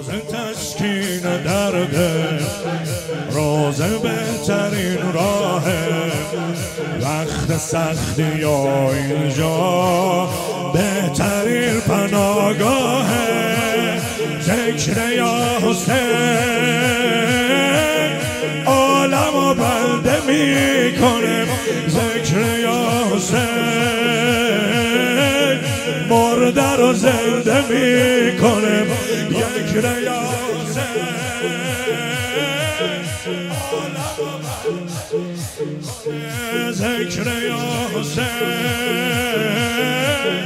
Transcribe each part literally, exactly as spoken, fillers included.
روزه تسکین درده، روزه بهترین راهه، وقت سختی یا اینجا بهترین پناهگاهه. ذکر یا حسین عالم و بنده میکنه، ذکر یا حسین مرده رو زنده میکنه. ذکر یا حسین عالم و بنده، ذکر یا حسین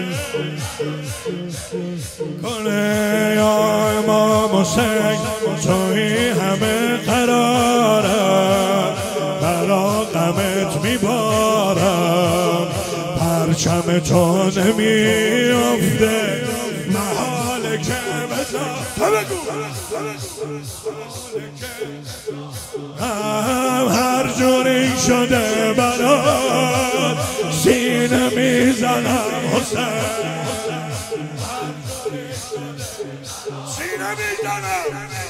کنه. یا امام حسین توی همه قرارم، برا غمت میبارم، پرچم تو نمیافته محال که بزا هم هر جوری شده برات سینه میزنم حسین، سینه میزنم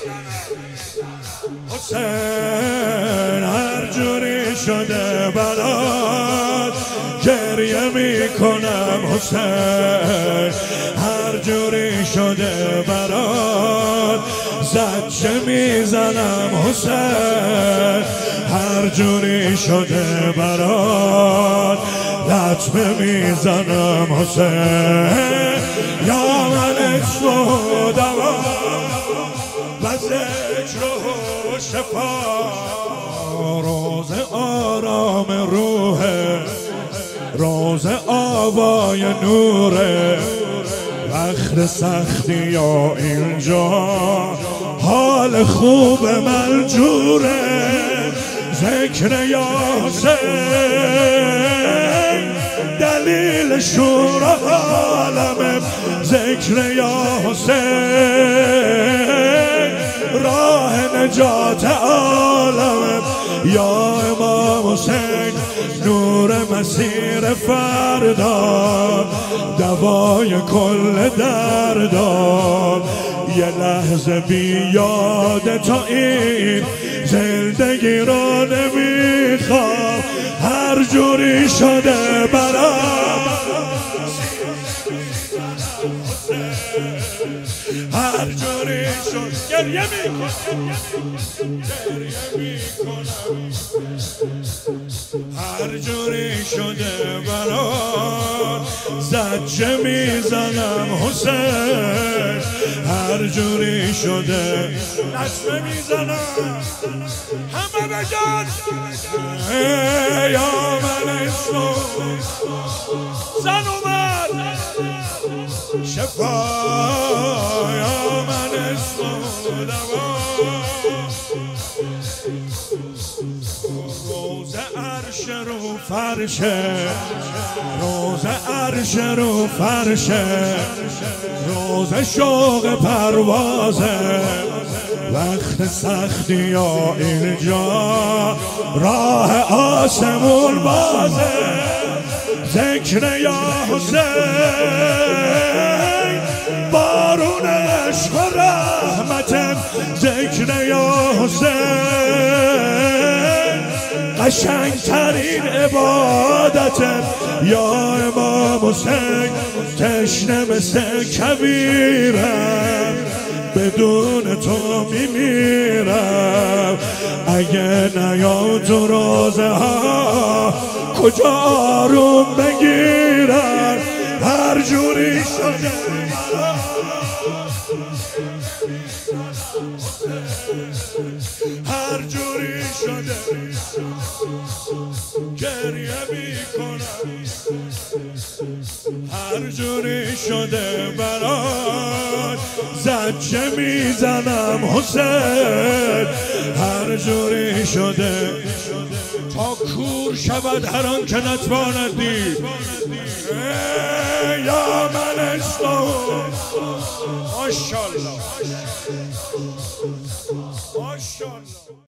حسین، هر جوری شده برات گریه میکنم حسین، هر جوری شده برات زجه میزنم حسین، هر جوری شده برات لطمه میزنم حسین. یا من عشق و دوا و ذکر و شفا، روز آرام روحه، روز آوای نوره، وقت سختی یا اینجا حال خوب ملجوره. ذکر یا حسین دلیل شور عالمه، ذکر یا حسین راه نجات عالمه. یا امام حسین نور مسیر فردا، دوای کل دردان، یه لحظه بی یاد تا این زندگی رو نمیخوام، هر جوری شده برام هر جوری شد گریه میکنم، گریه میکنم، هر جوری شده برام زجه میزنم حسین، هر جوری شده نسمه میزنم. همه بگن یا من اسمو زن اومد شفا، یا من اسمو دوا، روز عرش رو فرشه، روز عرش رو فرشه، روز شوق پروازه، وقت سختی یا اینجا راه آسمون بازه. ذکر یا حسین بارون عشق و رحمتم، ذکر یا حسین قشنگترین عبادتم. یا امام حسین تشنه مثل کبیرم، بدون تو میمیرم، اگه نیام تو روزه ها کجا آروم بگیرم، هر جوری شده هر جوری شده گریه میکنم، هر جوری شده برات زجه میزنم حسین، هر جوری شده تا کور شود هر آن که نتواند دید. یا من عشقم ماشاءالله ماشاءالله.